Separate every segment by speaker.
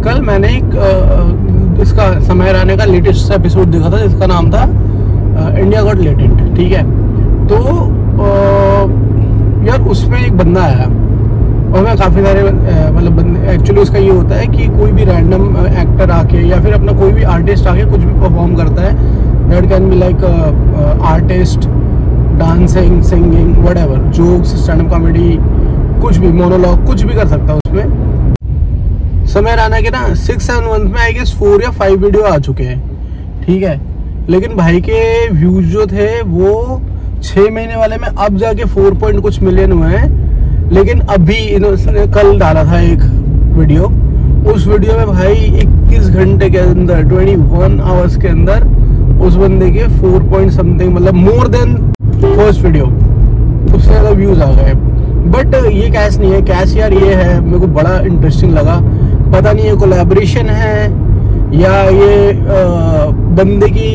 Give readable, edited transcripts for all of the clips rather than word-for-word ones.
Speaker 1: कल मैंने एक इसका समय राणे का लेटेस्ट एपिसोड देखा था जिसका नाम था इंडिया गॉट लेटेंट, ठीक है। तो यार उसमें एक बंदा आया और मैं काफ़ी सारे मतलब बंदे, एक्चुअली उसका ये होता है कि कोई भी रैंडम एक्टर आके या फिर अपना कोई भी आर्टिस्ट आके कुछ भी परफॉर्म करता है, that can be like artist, dancing, singing, whatever, jokes, stand up comedy, कुछ भी, मोनोलॉग, कुछ भी कर सकता है उसमें। समय राणा के ना 6-7 मंथ में आई गेस 4 या 5 वीडियो आ चुके हैं, ठीक है। लेकिन भाई के व्यूज जो थे वो 6 महीने वाले में अब जाके 4 पॉइंट कुछ मिलियन हुए हैं। लेकिन अभी इन्होंने कल डाला था एक वीडियो, उस वीडियो में भाई 21 घंटे के अंदर, 21 आवर्स के अंदर उस बंदे के 4 पॉइंट समथिंग, मतलब मोर देन फर्स्ट वीडियो, उससे ज़्यादा व्यूज आ गए। बट ये कैश नहीं है, कैश यार ये है, मेरे को बड़ा इंटरेस्टिंग लगा। पता नहीं ये कोलैबोरेशन है या ये बंदे की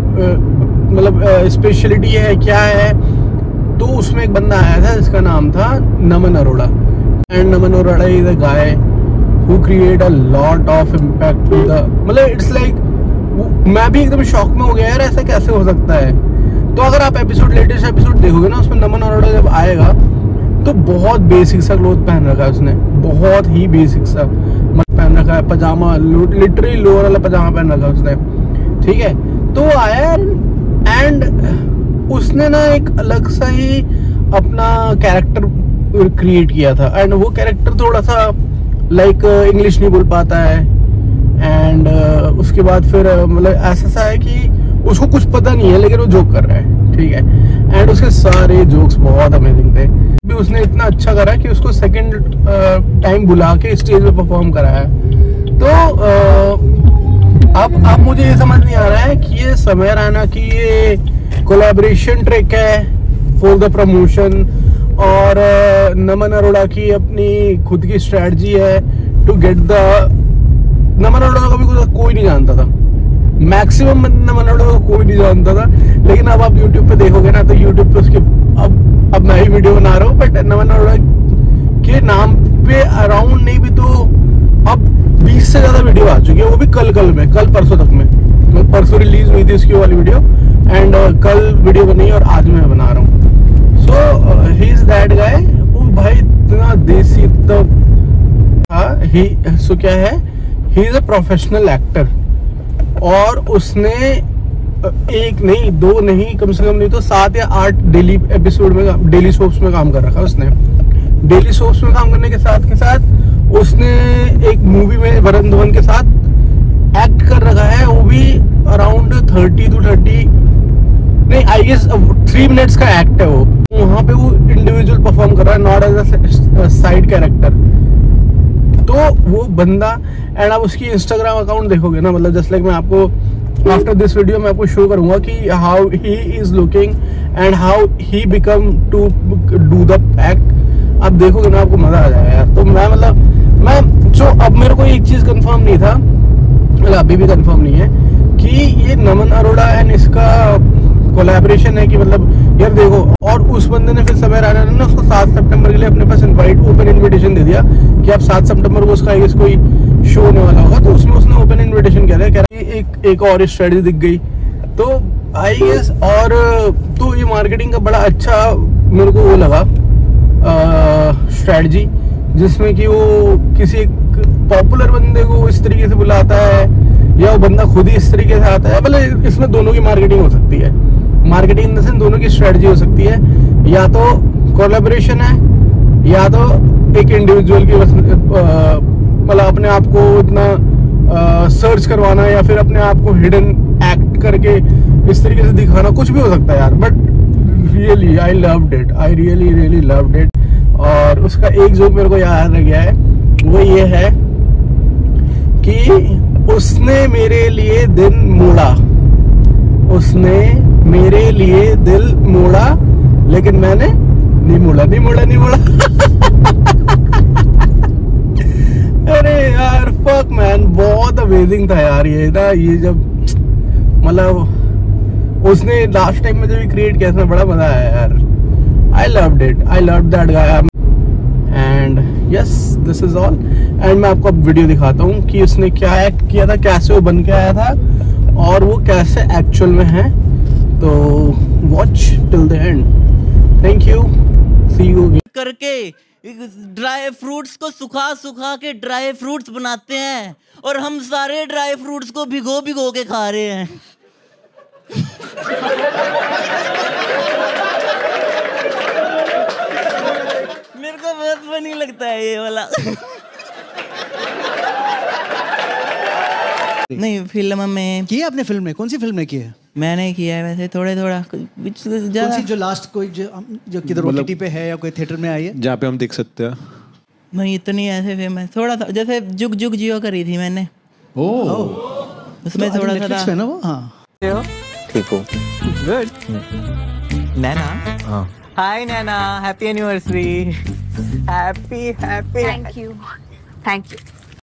Speaker 1: मतलब स्पेशलिटी है, क्या है। तो उसमें एक बंदा आया था जिसका नाम था Naman Arora, and Naman Arora is a guy who create a lot of impact to the, मतलब इट्स लाइक, मैं भी एकदम शॉक में हो गया यार, ऐसा कैसे हो सकता है। तो अगर आप लेटेस्ट एपिसोड देखोगे ना, उसमें नमन अरोड़ा जब आएगा तो बहुत बेसिक सा क्लोथ पहन रखा है उसने, बहुत ही बेसिक सा पहन रखा है, पजामा, लिटरली लोअर वाला पजामा पहन रखा है उसने, ठीक है। तो आया एंड उसने ना एक अलग सा ही अपना कैरेक्टर क्रिएट किया था, एंड वो कैरेक्टर थोड़ा सा लाइक इंग्लिश नहीं बोल पाता है, एंड उसके बाद फिर मतलब ऐसा सा है कि उसको कुछ पता नहीं है लेकिन वो जोक कर रहा है, ठीक है। एंड उसके सारे जोक्स बहुत अमेजिंग थे। भी उसने इतना अच्छा करा कि उसको सेकंड टाइम बुला के स्टेज पे परफॉर्म कराया। तो अब मुझे ये समझ नहीं आ रहा है कि ये समय राणा की ये कोलैबोरेशन ट्रिक है फॉर द प्रमोशन, और नमन अरोड़ा की अपनी खुद की स्ट्रेटजी है to get the, Naman Arora को भी कोई नहीं जानता था, मैक्सिमम नमन अरोड़ा को कोई नहीं जानता था। लेकिन अब आप YouTube पे देखोगे ना, तो YouTube पे उसके अब मैं ही वीडियो बना रहा हूँ, बट नमन अरोड़ा के नाम पे अराउंड नहीं भी तो अब 20 से ज्यादा वीडियो आ चुकी है, वो भी कल परसों तक में, परसों रिलीज हुई थी उसकी वाली वीडियो, एंड कल वीडियो बनी और आज मैं बना रहा हूँ। So he is that guy. वो भाई इतना देसी, सो क्या है, he is a professional actor, और उसने एक नहीं, 2 नहीं, कम से कम नहीं तो 7 या 8 डेली एपिसोड में, डेली सोप्स में काम कर रखा उसने। डेली सोप्स में काम करने के साथ उसने एक मूवी में वरुण धवन के साथ एक्ट कर रखा है, वो भी अराउंड 30 to 30 नहीं, आई गेस 3 मिनट्स का एक्ट है वो। वहां पे वो इंडिविजुअल परफॉर्म कर रहा है, not as a side character. तो वो बंदा, एंड आप उसकी इंस्टाग्राम अकाउंट देखोगे ना, मतलब जस्ट लाइक मैं आपको आफ्टर दिस वीडियो मैं आपको शो करूंगा कि how he is looking and how he become to do the act. आप देखोगे ना, आपको मजा आ जाएगा यार। तो मैं जो अब मेरे को एक चीज कंफर्म नहीं था, मतलब अभी भी कंफर्म नहीं है कि ये नमन अरोड़ा एंड इसका कोलैबोरेशन है कि मतलब यार देखो। और उस बंदे ने फिर समय राणा ने ना उसको 7 सितंबर के लिए अपने पास ओपन इन्विटेशन दे दिया कि आप 7 सितंबर को उसका कोई शो होने वाला होगा, तो उसमें उसने ओपन इन्विटेशन किया था, कह रहा एक और स्ट्रेटजी दिख गई। तो आई गेस, और तो ये मार्केटिंग का बड़ा अच्छा मेरे को वो लगा स्ट्रेटजी, जिसमें कि वो किसी एक पॉपुलर बंदे को इस तरीके से बुलाता है या वो बंदा खुद ही इस तरीके से आता है। मतलब इसमें दोनों की मार्केटिंग हो सकती है, मार्केटिंग इन द सेंस दोनों की स्ट्रेटजी हो सकती है, या तो कोलैबोरेशन है या तो एक इंडिविजुअल की मतलब अपने आप को इतना सर्च करवाना या फिर अपने आप को हिडन एक्ट करके इस तरीके से दिखाना, कुछ भी हो सकता है यार। But really I loved it, I really loved it. और उसका एक जोक मेरे को याद रह गया है, वो ये है कि उसने मेरे लिए दिन मोड़ा, उसने मेरे लिए दिल मोड़ा, लेकिन मैंने नहीं मोड़ा। अरे यार फक मैन, बहुत अमेजिंग था यार ये ना, ये जब मतलब उसने लास्ट टाइम में जब क्रिएट किया था, बड़ा मजा आया यार। I loved it, I loved that guy. And yes this is all. And मैं आपको अब वीडियो दिखाता हूँ कि उसने क्या एक्ट किया था, कैसे वो बन के आया था और वो कैसे एक्चुअल में है। तो watch till the end. Thank you, see you
Speaker 2: करके ड्राई फ्रूट्स को सुखा सुखा के ड्राई फ्रूट्स बनाते हैं और हम सारे ड्राई फ्रूट्स को भिगो भिगो के खा रहे हैं। मेरे को बहुत फनी लगता है ये वाला। नहीं, फिल्म में
Speaker 3: किया आपने? फिल्म में कौन सी फिल्म में किया है?
Speaker 2: मैंने किया है वैसे थोड़ा
Speaker 3: कौन सी जो लास्ट कोई जो किधर OTT पे है या कोई थिएटर में आई है
Speaker 4: जहाँ पे हम देख सकते हैं?
Speaker 2: नहीं इतनी ऐसे फेमस, थोड़ा सा जैसे जुग जुग जियो करी थी मैंने। उसमें
Speaker 3: तो
Speaker 2: थोड़ा
Speaker 3: Netflix
Speaker 2: सा
Speaker 3: पे ना वो। हाँ
Speaker 4: ठीक हो?
Speaker 2: गुड। नैना,
Speaker 4: हाँ।
Speaker 2: Hi Naina, happy anniversary. Happy happy.
Speaker 5: Thank you.